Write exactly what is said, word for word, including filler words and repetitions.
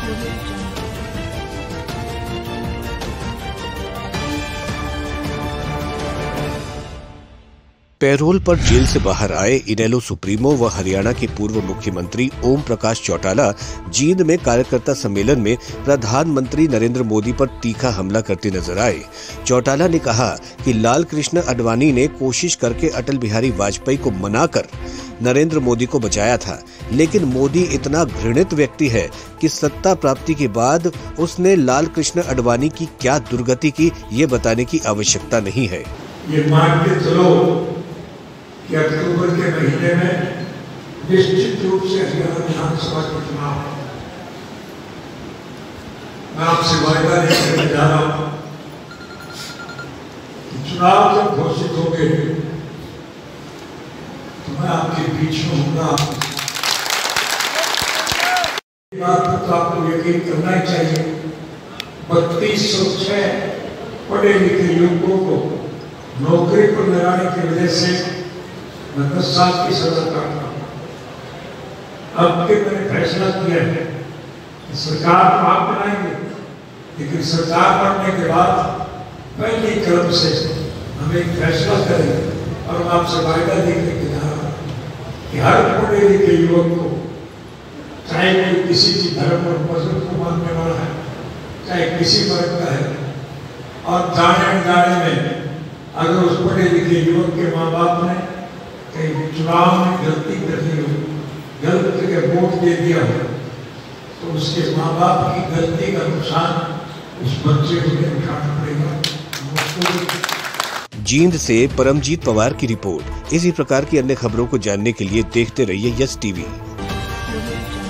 Payroll पर jail से बाहर आए इनेलो सुप्रीमो व हरियाणा के पूर्व मुख्यमंत्री ओम प्रकाश चौटाला जींद में कार्यकर्ता सम्मेलन में प्रधानमंत्री नरेंद्र मोदी पर तीखा हमला करते नजर आए। चौटाला ने कहा कि लाल कृष्ण आडवाणी ने कोशिश करके अटल बिहारी वाजपेयी को मनाकर नरेंद्र मोदी को बचाया था, लेकिन मोदी इतना घृणित व्यक्ति है कि सत्ता प्राप्ति के बाद उसने लाल कृष्ण आडवाणी की क्या दुर्गति की, ये बताने की आवश्यकता नहीं है। ये मान के चलो कि अक्टूबर के महीने में निश्चित रूप से हरियाणा विधानसभा का चुनाव है। मैं आपसे वायदा नहीं करने जा रहा हूं कि चुनाव जब घोषित हो गए तो मैं आपके बीच में होगा। बात पर तो आपको यकीन करना ही चाहिए। बत्तीस सौ छह पढ़े लिखे युवकों को नौकरी पर लगाने की वजह से मैं दस साल की सजा काट रहा हूँ। अब के मैंने फैसला किया है कि सरकार तो आप बनाएंगे, लेकिन सरकार बनने के बाद पहले क्रम से हम एक फैसला करेंगे और हम आपसे वायदा देने के जा रहा हूँ कि हर पढ़े लिखे युवक को, चाहे कोई किसी भी धर्म और मजहब को मानने वाला है, चाहे किसी वर्ग का है, और जाने अनजाने में अगर उस पढ़े लिखे युवक के माँ बाप ने कहीं चुनाव में गलती कर दी हो, गलत जगह वोट दे दिया हो, तो उसके माँ बाप की गलती का नुकसान उस बच्चे को उठाना पड़ेगा। जींद से परमजीत पवार की रिपोर्ट। इसी प्रकार की अन्य खबरों को जानने के लिए देखते रहिए यस टीवी।